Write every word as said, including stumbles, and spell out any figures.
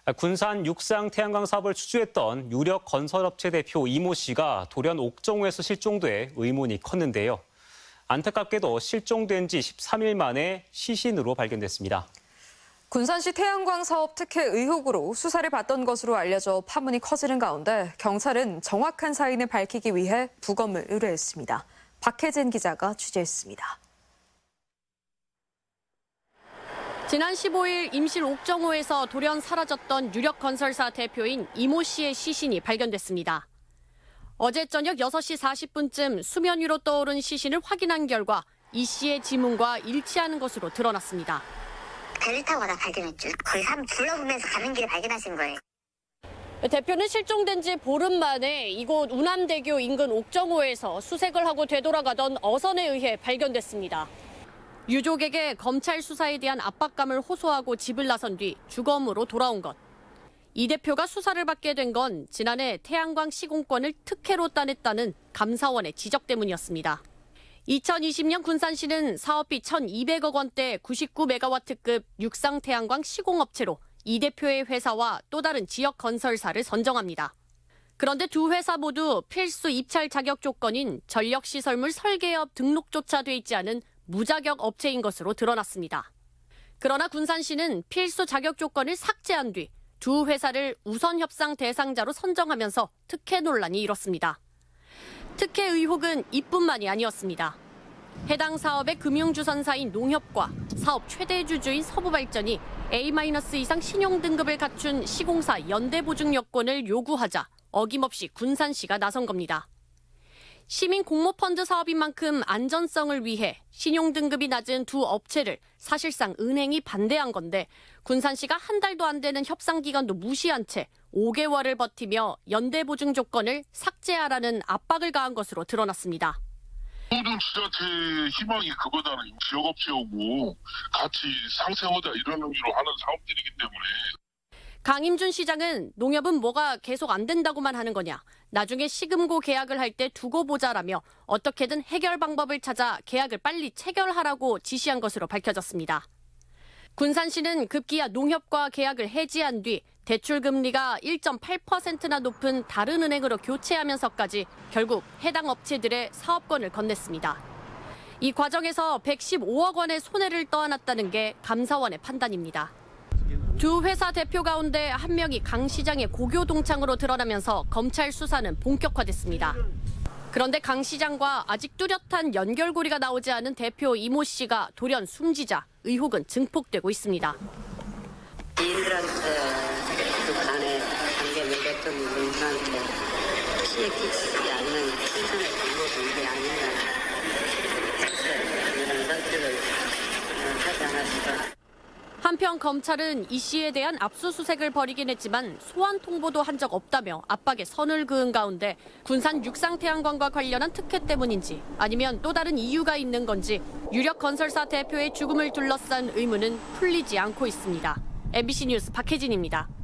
군산 육상 태양광 사업을 추주했던 유력 건설업체 대표 이모 씨가 돌연 옥정호에서 실종돼 의문이 컸는데요. 안타깝게도 실종된 지 십삼 일 만에 시신으로 발견됐습니다. 군산시 태양광 사업 특혜 의혹으로 수사를 받던 것으로 알려져 파문이 커지는 가운데 경찰은 정확한 사인을 밝히기 위해 부검을 의뢰했습니다. 박혜진 기자가 취재했습니다. 지난 십오 일 임실 옥정호에서 돌연 사라졌던 유력 건설사 대표인 이모 씨의 시신이 발견됐습니다. 어제 저녁 여섯 시 사십 분쯤 수면 위로 떠오른 시신을 확인한 결과 이 씨의 지문과 일치하는 것으로 드러났습니다. 배를 타고 가다 발견했죠. 거의 한 둘러보면서 가는 길에 발견하신 거예요. 대표는 실종된 지 보름 만에 이곳 운암대교 인근 옥정호에서 수색을 하고 되돌아가던 어선에 의해 발견됐습니다. 유족에게 검찰 수사에 대한 압박감을 호소하고 집을 나선 뒤 주검으로 돌아온 것. 이 대표가 수사를 받게 된 건 지난해 태양광 시공권을 특혜로 따냈다는 감사원의 지적 때문이었습니다. 이천이십 년 군산시는 사업비 천이백억 원대 구십구 메가와트급 육상 태양광 시공업체로 이 대표의 회사와 또 다른 지역 건설사를 선정합니다. 그런데 두 회사 모두 필수 입찰 자격 조건인 전력시설물 설계업 등록조차 돼 있지 않은 무자격 업체인 것으로 드러났습니다. 그러나 군산시는 필수 자격 조건을 삭제한 뒤 두 회사를 우선 협상 대상자로 선정하면서 특혜 논란이 일었습니다. 특혜 의혹은 이뿐만이 아니었습니다. 해당 사업의 금융주선사인 농협과 사업 최대 주주인 서부발전이 에이 마이너스 이상 신용 등급을 갖춘 시공사 연대보증 여건을 요구하자 어김없이 군산시가 나선 겁니다. 시민 공모펀드 사업인 만큼 안전성을 위해 신용 등급이 낮은 두 업체를 사실상 은행이 반대한 건데 군산시가 한 달도 안 되는 협상 기간도 무시한 채 오 개월을 버티며 연대보증 조건을 삭제하라는 압박을 가한 것으로 드러났습니다. 모든 지자체의 희망이 그거잖아요. 지역업체하고 같이 상생하자 이런 의미로 하는 사업들이기 때문에. 강임준 시장은 농협은 뭐가 계속 안 된다고만 하는 거냐. 나중에 시금고 계약을 할 때 두고 보자라며 어떻게든 해결 방법을 찾아 계약을 빨리 체결하라고 지시한 것으로 밝혀졌습니다. 군산시는 급기야 농협과 계약을 해지한 뒤 대출 금리가 일 점 팔 퍼센트나 높은 다른 은행으로 교체하면서까지 결국 해당 업체들의 사업권을 건넸습니다. 이 과정에서 백십오억 원의 손해를 떠안았다는 게 감사원의 판단입니다. 두 회사 대표 가운데 한 명이 강 시장의 고교 동창으로 드러나면서 검찰 수사는 본격화됐습니다. 그런데 강 시장과 아직 뚜렷한 연결고리가 나오지 않은 대표 이모 씨가 돌연 숨지자 의혹은 증폭되고 있습니다. 이들한테 그 간의 관계 맺었던 분들한테 피해 끼치지 않는 최선의 방법이 아닌가 이런 설득을 하지 않았을까. 한편 검찰은 이 씨에 대한 압수수색을 벌이긴 했지만 소환 통보도 한 적 없다며 압박에 선을 그은 가운데 군산 육상 태양광과 관련한 특혜 때문인지 아니면 또 다른 이유가 있는 건지 유력 건설사 대표의 죽음을 둘러싼 의문은 풀리지 않고 있습니다. 엠비씨 뉴스 박혜진입니다.